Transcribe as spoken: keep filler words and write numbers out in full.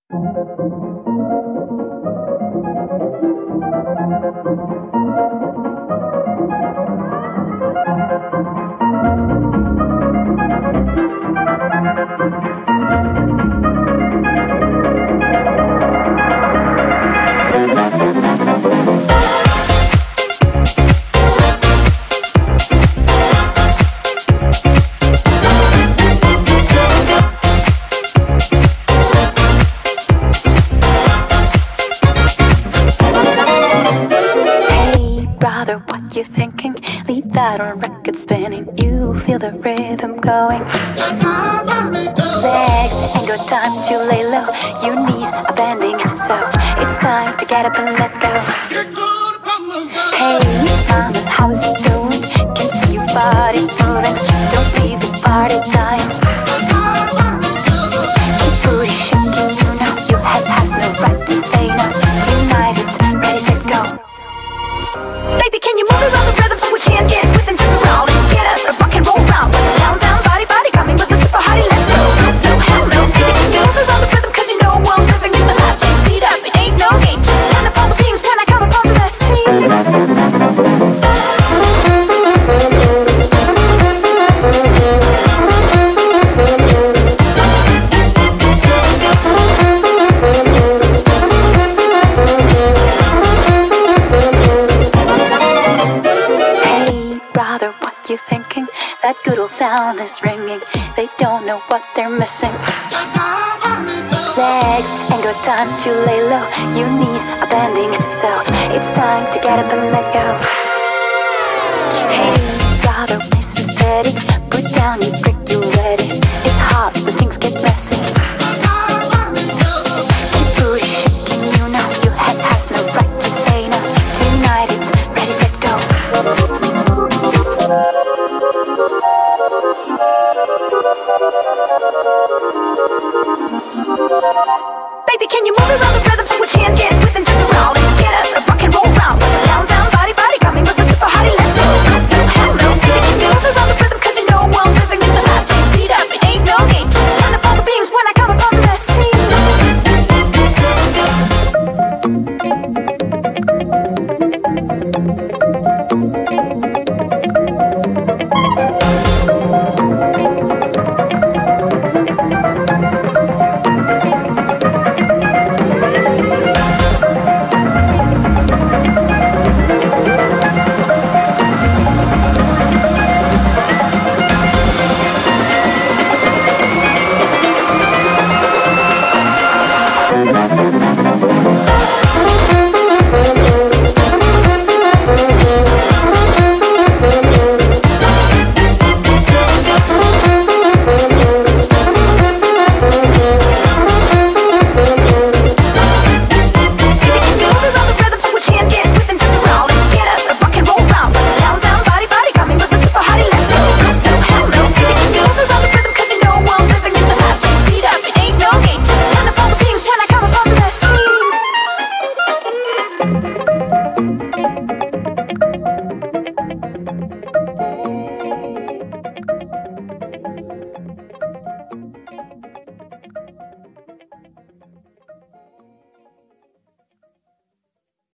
What you thinking? Leave that on record spinning. You feel the rhythm going. Legs ain't got time to lay low. Your knees are bending, so it's time to get up and let go. Hey, mama, how is it going? Can see your body moving. Don't leave the party dying. Keep booty shaking, you know your head has no right to say no. Tonight it's ready, set, go. Baby, can you move around the rhythm so we can get with and turn around and get us a rock and roll round? Let's down, down, body, body, coming with the super hottie. Let's go, no slow, hell no. Baby, can you move around the rhythm? Cause you know we're living in the fast lane. Speed up, it ain't no game. Just turn up all the beams when I come upon the scene. You thinking that good old sound is ringing? They don't know what they're missing. Legs ain't got time to lay low. Your knees are bending, so it's time to get up and let go. Hey, brother, nice and steady. Put down your drink, you're ready. It's hot when things get messy.